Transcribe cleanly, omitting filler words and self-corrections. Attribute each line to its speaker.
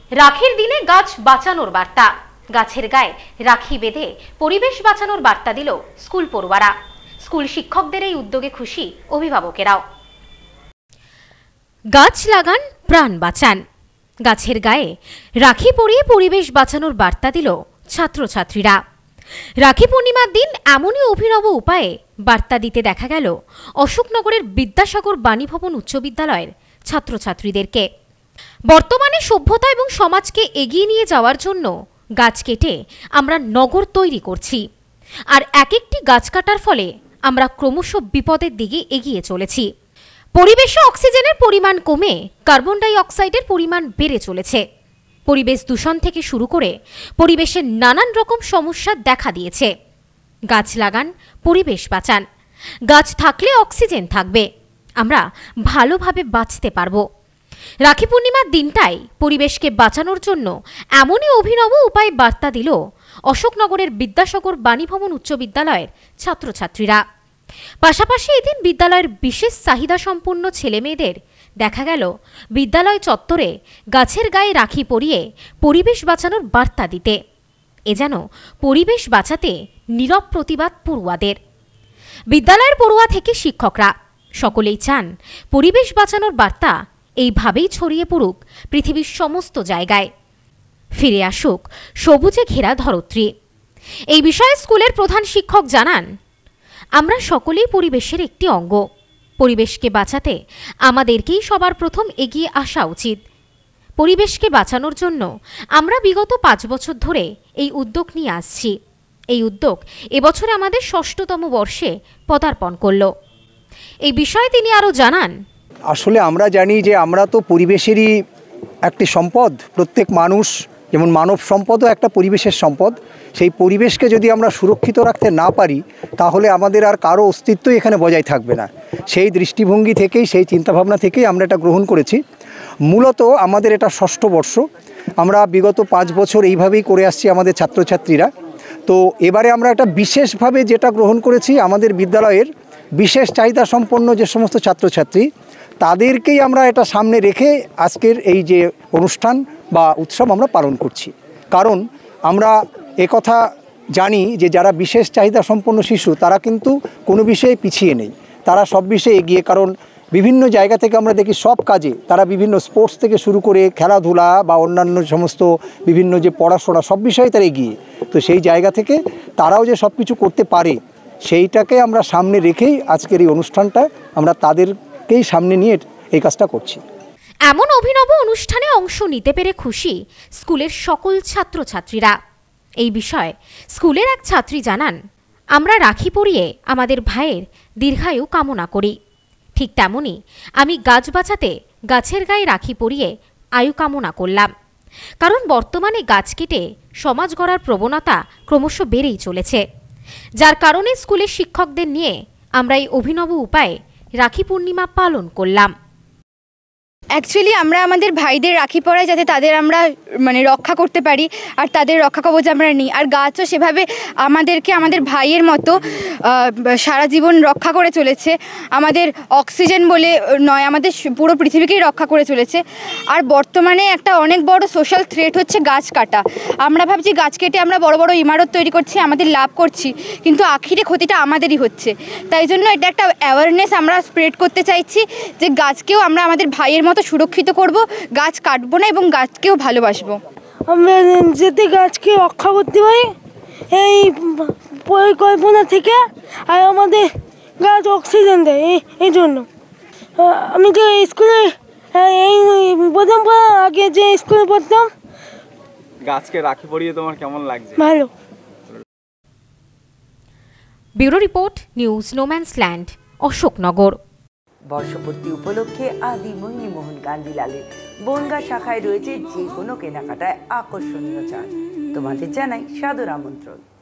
Speaker 1: রাখির দিনে গাছ বাঁচানোর বার্তা। গাছের গায়ে রাখি বেঁধে পরিবেশ বাঁচানোর বার্তা দিল স্কুল পড়ুয়ারা। স্কুল শিক্ষকদের এই উদ্যোগে খুশি অভিভাবকেরাও। গাছ লাগান, প্রাণ বাঁচান। গাছের গায়ে রাখি পরিয়ে পরিবেশ বাঁচানোর বার্তা দিল ছাত্রছাত্রীরা। রাখি পূর্ণিমার দিন এমনই অভিনব উপায়ে বার্তা দিতে দেখা গেল অশোকনগরের বিদ্যাসাগর বাণীভবন উচ্চ বিদ্যালয়ের ছাত্রছাত্রীদেরকে। বর্তমানে সভ্যতা এবং সমাজকে এগিয়ে নিয়ে যাওয়ার জন্য গাছ কেটে আমরা নগর তৈরি করছি, আর এক একটি গাছ কাটার ফলে আমরা ক্রমশ বিপদের দিকে এগিয়ে চলেছি। পরিবেশে অক্সিজেনের পরিমাণ কমে কার্বন ডাই অক্সাইডের পরিমাণ বেড়ে চলেছে। পরিবেশ দূষণ থেকে শুরু করে পরিবেশের নানান রকম সমস্যা দেখা দিয়েছে। গাছ লাগান, পরিবেশ বাঁচান। গাছ থাকলে অক্সিজেন থাকবে, আমরা ভালোভাবে বাঁচতে পারবো। রাখি পূর্ণিমার দিনটাই পরিবেশকে বাঁচানোর জন্য এমনই অভিনব উপায় বার্তা দিল অশোকনগরের বিদ্যাসাগর বাণীভবন উচ্চ বিদ্যালয়ের ছাত্রছাত্রীরা। পাশাপাশি এদিন বিদ্যালয়ের বিশেষ চাহিদা সম্পন্ন ছেলেমেয়েদের দেখা গেল বিদ্যালয় চত্বরে গাছের গায়ে রাখি পরিয়ে পরিবেশ বাঁচানোর বার্তা দিতে। এ যেন পরিবেশ বাঁচাতে নীরব প্রতিবাদ পড়ুয়াদের। বিদ্যালয়ের পড়ুয়া থেকে শিক্ষকরা সকলেই চান পরিবেশ বাঁচানোর বার্তা এইভাবেই ছড়িয়ে পড়ুক পৃথিবীর সমস্ত জায়গায়। ফিরে আসুক সবুজে ঘেরা ধরত্রী। এই বিষয়ে স্কুলের প্রধান শিক্ষক জানান, আমরা সকলেই পরিবেশের একটি অঙ্গ। পরিবেশকে বাঁচাতে আমাদেরকেই সবার প্রথম এগিয়ে আসা উচিত। পরিবেশকে বাঁচানোর জন্য আমরা বিগত 5 বছর ধরে এই উদ্যোগ নিয়ে আসছি। এই উদ্যোগ এবছরে আমাদের 6তম বর্ষে পদার্পণ করল। এই বিষয়ে তিনি আরও জানান,
Speaker 2: আসলে আমরা জানি যে আমরা তো পরিবেশেরই একটি সম্পদ। প্রত্যেক মানুষ যেমন মানব সম্পদও একটা পরিবেশের সম্পদ। সেই পরিবেশকে যদি আমরা সুরক্ষিত রাখতে না পারি তাহলে আমাদের আর কারো অস্তিত্বই এখানে বজায় থাকবে না। সেই দৃষ্টিভঙ্গি থেকেই, সেই চিন্তাভাবনা থেকেই আমরা এটা গ্রহণ করেছি। মূলত আমাদের এটা 6ষ্ঠ বর্ষ। আমরা বিগত 5 বছর এইভাবেই করে আসছি আমাদের ছাত্রছাত্রীরা। তো এবারে আমরা একটা বিশেষভাবে যেটা গ্রহণ করেছি, আমাদের বিদ্যালয়ের বিশেষ চাহিদা সম্পন্ন যে সমস্ত ছাত্রছাত্রী তাদেরকেই আমরা এটা সামনে রেখে আজকের এই যে অনুষ্ঠান বা উৎসব আমরা পালন করছি। কারণ আমরা একথা জানি যে যারা বিশেষ চাহিদা সম্পন্ন শিশু তারা কিন্তু কোনো বিষয়ে পিছিয়ে নেই, তারা সব বিষয়ে এগিয়ে। কারণ বিভিন্ন জায়গা থেকে আমরা দেখি সব কাজে তারা বিভিন্ন স্পোর্টস থেকে শুরু করে খেলাধুলা বা অন্যান্য সমস্ত বিভিন্ন যে পড়াশোনা সব বিষয়ে তারা এগিয়ে। তো সেই জায়গা থেকে তারাও যে সব কিছু করতে পারে সেইটাকে আমরা সামনে রেখেই আজকের এই অনুষ্ঠানটা আমরা তাদেরকেই সামনে নিয়ে এই কাজটা করছি।
Speaker 1: এমন অভিনব অনুষ্ঠানে অংশ নিতে পেরে খুশি স্কুলের সকল ছাত্রছাত্রীরা। এই বিষয়ে স্কুলের এক ছাত্রী জানান, আমরা রাখি পরিয়ে আমাদের ভাইয়ের দীর্ঘায়ু কামনা করি। ঠিক তেমনই আমি গাছ বাঁচাতে গাছের গায়ে রাখি পরিয়ে আয়ু কামনা করলাম। কারণ বর্তমানে গাছ কেটে সমাজ গড়ার প্রবণতা ক্রমশ বেড়েই চলেছে, যার কারণে স্কুলের শিক্ষকদের নিয়ে আমরা এই অভিনব উপায়ে রাখি পূর্ণিমা পালন করলাম।
Speaker 3: অ্যাকচুয়ালি আমরা আমাদের ভাইদের রাখি পরাই যাতে তাদের আমরা রক্ষা করতে পারি, আর তাদের রক্ষা কবচ আমরা নিই। আর গাছও সেভাবে আমাদেরকে আমাদের ভাইয়ের মতো সারা জীবন রক্ষা করে চলেছে। আমাদের অক্সিজেন বলে নয়, আমাদের পুরো পৃথিবীকেই রক্ষা করে চলেছে। আর বর্তমানে একটা অনেক বড় সোশ্যাল থ্রেট হচ্ছে গাছ কাটা। আমরা ভাবছি গাছ কেটে আমরা বড় বড় ইমারত তৈরি করছি, আমাদের লাভ করছি, কিন্তু আখিরে ক্ষতিটা আমাদেরই হচ্ছে। তাই জন্য এটা একটা অ্যাওয়ারনেস আমরা স্প্রেড করতে চাইছি যে গাছকেও আমরা আমাদের ভাইয়ের মতো সুরক্ষিত করব, গাছ কাটবো না এবং গাছকেও ভালোবাসবো।
Speaker 4: আমরা যাতে গাছকে রক্ষা করতে পারি এই পরিকল্পনা থেকে, আর আমাদের গাছ অক্সিজেন দেয় এই জন্য। আমি তো স্কুলে এই প্রথম আগে যে স্কুলে পড়তাম।
Speaker 5: গাছকে রাখি পরিয়ে তোমার কেমন লাগছে?
Speaker 4: ভালো।
Speaker 1: Bureau report, news no man's land, Ashoknagar.
Speaker 6: বর্ষপূর্তি উপলক্ষে আদি মোহিনীমোহন গান্ধীলালের বনগাঁ শাখায় রয়েছে যে কোনো কেনাকাটায় আকর্ষণীয় ছাড়। তোমাদের জানাই সাদর আমন্ত্রণ।